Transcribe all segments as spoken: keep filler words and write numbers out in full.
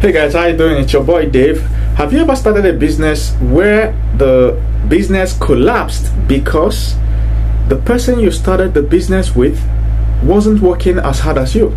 Hey guys, how you doing? It's your boy Dave. Have you ever started a business where the business collapsed because the person you started the business with wasn't working as hard as you?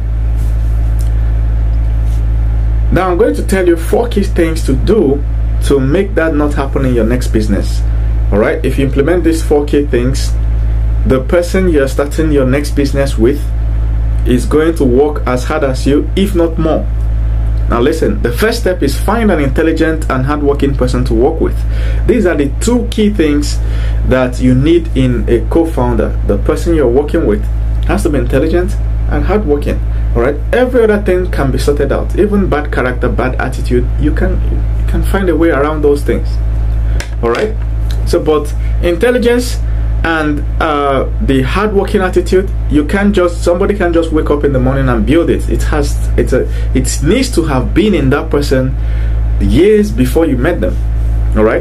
Now I'm going to tell you four key things to do to make that not happen in your next business. Alright, if you implement these four key things, the person you're starting your next business with is going to work as hard as you, if not more. Now listen, the first step is find an intelligent and hardworking person to work with. These are the two key things that you need in a co-founder. The person you're working with has to be intelligent and hardworking. Alright, every other thing can be sorted out. Even bad character, bad attitude, you can you can find a way around those things. Alright, so but intelligence and uh, the hardworking attitude, you can't just somebody can just wake up in the morning and build it. It has it's a it needs to have been in that person years before you met them. All right.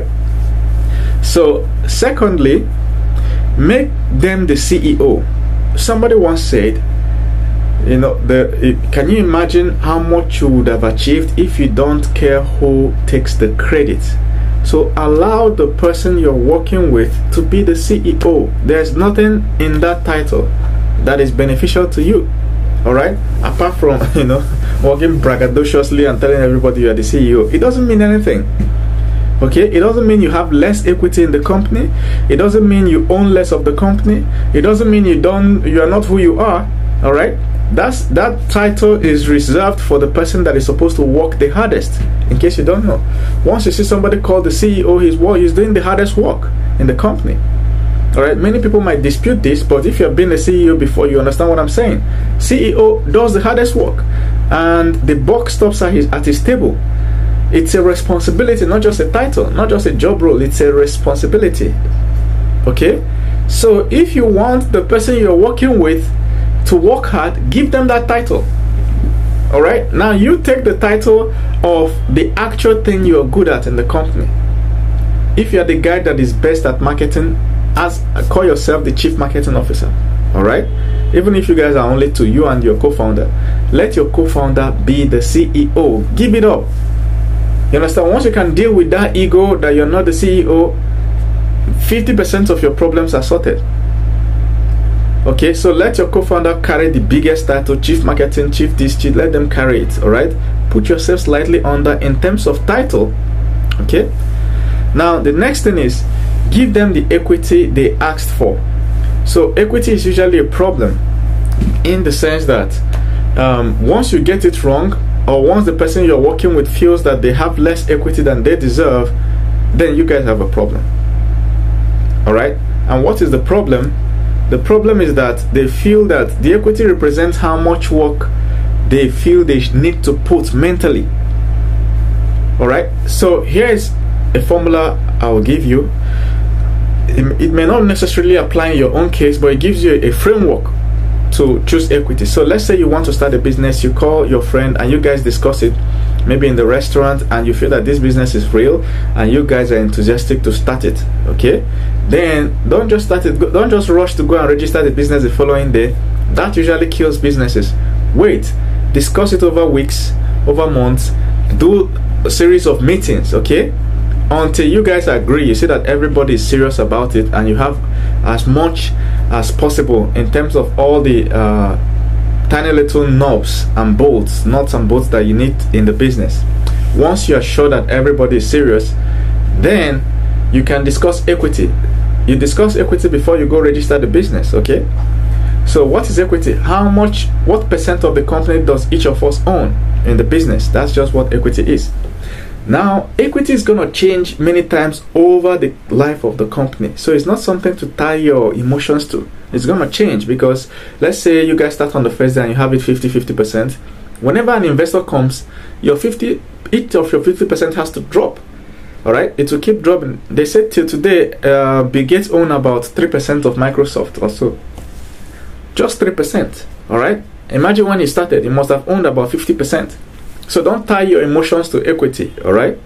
So secondly, make them the C E O. Somebody once said, you know, the it, can you imagine how much you would have achieved if you don't care who takes the credit? So allow the person you're working with to be the C E O. There's nothing in that title that is beneficial to you. Alright? Apart from, you know, working braggadociously and telling everybody you're the C E O. It doesn't mean anything. Okay? It doesn't mean you have less equity in the company. It doesn't mean you own less of the company. It doesn't mean you don't you are not who you are. Alright? That's that title is reserved for the person that is supposed to work the hardest. In case you don't know, once you see somebody called the C E O, he's what he's doing the hardest work in the company. All right, many people might dispute this, but if you have been a C E O before, you understand what I'm saying. C E O does the hardest work, and the buck stops at his at his table. It's a responsibility, not just a title, not just a job role. It's a responsibility. Okay, so if you want the person you're working with to work hard, give them that title. Alright, now you take the title of the actual thing you're good at in the company. If you're the guy that is best at marketing, as call yourself the chief marketing officer. Alright, even if you guys are only two, you and your co-founder, let your co-founder be the C E O. Give it up. You understand? Once you can deal with that ego that you're not the C E O, fifty percent of your problems are sorted. Okay, so let your co-founder carry the biggest title, chief marketing, chief this, chief, let them carry it. All right, put yourself slightly under in terms of title. Okay, now the next thing is give them the equity they asked for. So equity is usually a problem in the sense that um, once you get it wrong, or once the person you're working with feels that they have less equity than they deserve, then you guys have a problem. All right, and what is the problem? The problem is that they feel that the equity represents how much work they feel they need to put mentally. Alright, so here is a formula I will give you. It, it may not necessarily apply in your own case, but it gives you a framework to choose equity. So let's say you want to start a business, you call your friend and you guys discuss it, maybe in the restaurant, and you feel that this business is real and you guys are enthusiastic to start it. Okay, then don't just start it, don't just rush to go and register the business the following day. That usually kills businesses. Wait, discuss it over weeks, over months, do a series of meetings, okay, until you guys agree. You see that everybody is serious about it, and you have as much as possible in terms of all the uh, tiny little knobs and bolts, nuts and bolts that you need in the business. Once you are sure that everybody is serious, then you can discuss equity. You discuss equity before you go register the business. Okay, so what is equity? How much, what percent of the company does each of us own in the business? That's just what equity is. Now, equity is going to change many times over the life of the company. So it's not something to tie your emotions to. It's going to change because let's say you guys start on the first day and you have it fifty fifty percent. Whenever an investor comes, your fifty, each of your fifty percent has to drop. Alright, it will keep dropping. They said till today, uh, Bill Gates own about three percent of Microsoft or so. Just three percent. Alright, imagine when he started, he must have owned about fifty percent. So don't tie your emotions to equity, all right?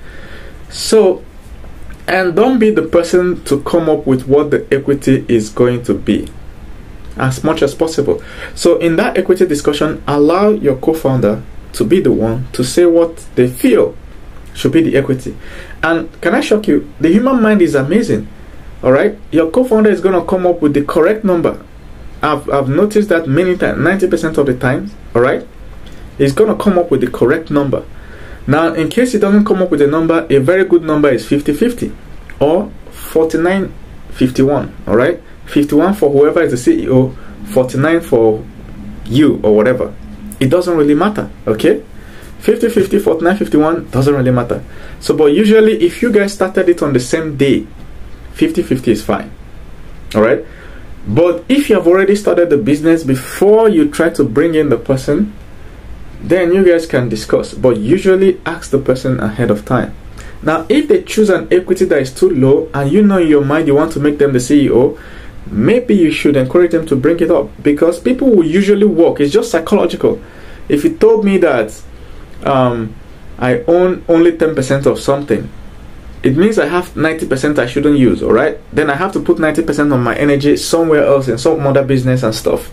So, and don't be the person to come up with what the equity is going to be as much as possible. So in that equity discussion, allow your co-founder to be the one to say what they feel should be the equity. And can I shock you? The human mind is amazing. All right, your co-founder is going to come up with the correct number. I've, I've noticed that many times, ninety percent of the times. All right, he's going to come up with the correct number. Now, in case he doesn't come up with a number, a very good number is fifty fifty or forty-nine fifty-one. All right, fifty-one for whoever is the C E O, forty-nine for you or whatever. It doesn't really matter. Okay, fifty fifty, forty-nine fifty-one doesn't really matter. So, but usually if you guys started it on the same day, fifty fifty is fine. All right, but if you have already started the business before you try to bring in the person, then you guys can discuss, but usually ask the person ahead of time. Now, if they choose an equity that is too low and you know in your mind you want to make them the C E O, maybe you should encourage them to bring it up, because people will usually walk. It's just psychological. If you told me that um, I own only ten percent of something, it means I have ninety percent I shouldn't use, all right? Then I have to put ninety percent of my energy somewhere else in some other business and stuff.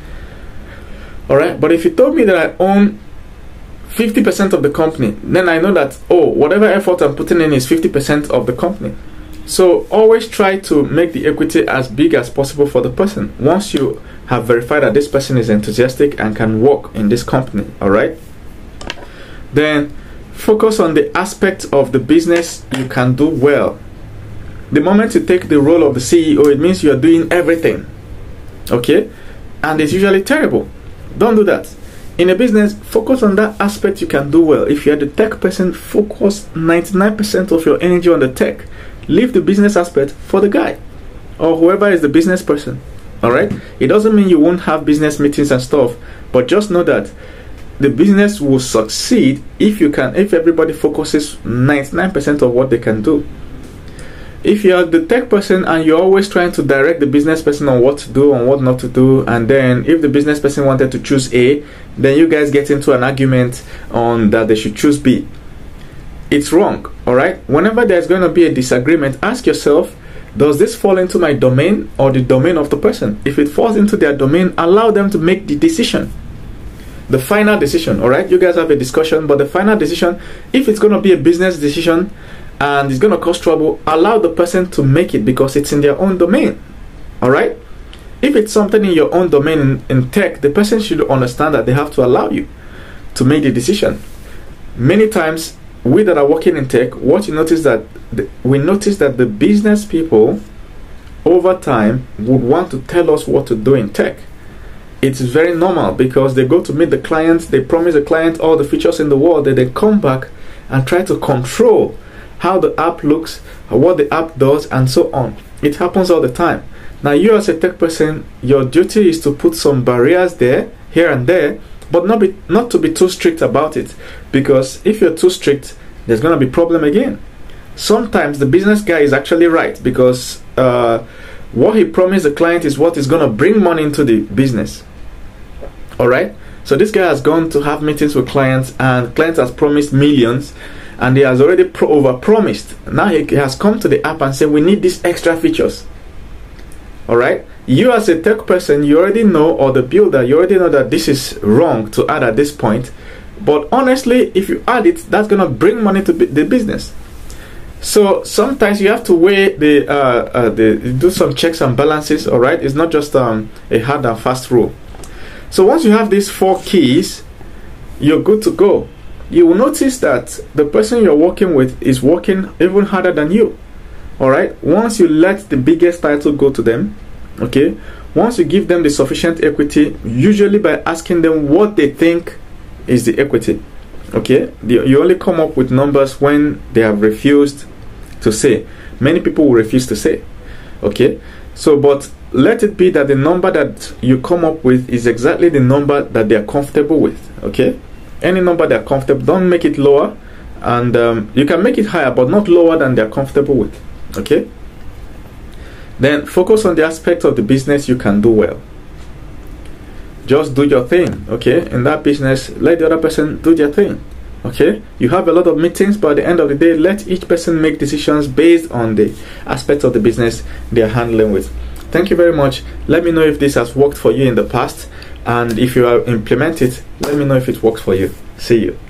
All right, but if you told me that I own fifty percent of the company, then I know that, oh, whatever effort I'm putting in is fifty percent of the company. So always try to make the equity as big as possible for the person once you have verified that this person is enthusiastic and can work in this company. All right, then focus on the aspect of the business you can do well. The moment you take the role of the C E O, it means you are doing everything. Okay, and it's usually terrible. Don't do that. In a business, focus on that aspect you can do well. If you're the tech person, focus ninety-nine percent of your energy on the tech. Leave the business aspect for the guy or whoever is the business person. All right, it doesn't mean you won't have business meetings and stuff, but just know that the business will succeed if you can if everybody focuses ninety-nine percent of what they can do. If you're the tech person and you're always trying to direct the business person on what to do and what not to do, and then if the business person wanted to choose A, then you guys get into an argument on that they should choose B. It's wrong. All right, whenever there's going to be a disagreement, ask yourself, does this fall into my domain or the domain of the person? If it falls into their domain, allow them to make the decision, the final decision. All right, you guys have a discussion, but the final decision, if it's going to be a business decision and it's going to cause trouble, allow the person to make it because it's in their own domain. All right, if it's something in your own domain in, in tech, the person should understand that they have to allow you to make the decision. Many times we that are working in tech, what you notice that the, we notice that the business people over time would want to tell us what to do in tech. It's very normal because they go to meet the clients, they promise the client all the features in the world, then they come back and try to control how the app looks, what the app does, and so on. It happens all the time. Now, you as a tech person, your duty is to put some barriers there, here and there, but not be not to be too strict about it, because if you're too strict, there's going to be problem again. Sometimes the business guy is actually right, because uh, what he promised the client is what is going to bring money into the business. All right, so this guy has gone to have meetings with clients, and clients has promised millions, and he has already pro over promised. Now he has come to the app and said, we need these extra features. All right, you as a tech person, you already know, or the builder, you already know that this is wrong to add at this point. But honestly, if you add it, that's going to bring money to the business. So sometimes you have to weigh the, uh, uh, the do some checks and balances. All right, it's not just um, a hard and fast rule. So once you have these four keys, you're good to go. You will notice that the person you're working with is working even harder than you. All right, once you let the biggest title go to them, okay, once you give them the sufficient equity, usually by asking them what they think is the equity, okay, you only come up with numbers when they have refused to say. Many people will refuse to say, okay, so but let it be that the number that you come up with is exactly the number that they are comfortable with. Okay, any number they are comfortable, don't make it lower, and um, you can make it higher but not lower than they are comfortable with. Okay, then focus on the aspect of the business you can do well. Just do your thing, okay? In that business, let the other person do their thing, okay? You have a lot of meetings, but at the end of the day, let each person make decisions based on the aspects of the business they are handling with. Thank you very much. Let me know if this has worked for you in the past, and if you have implemented it, let me know if it works for you. See you.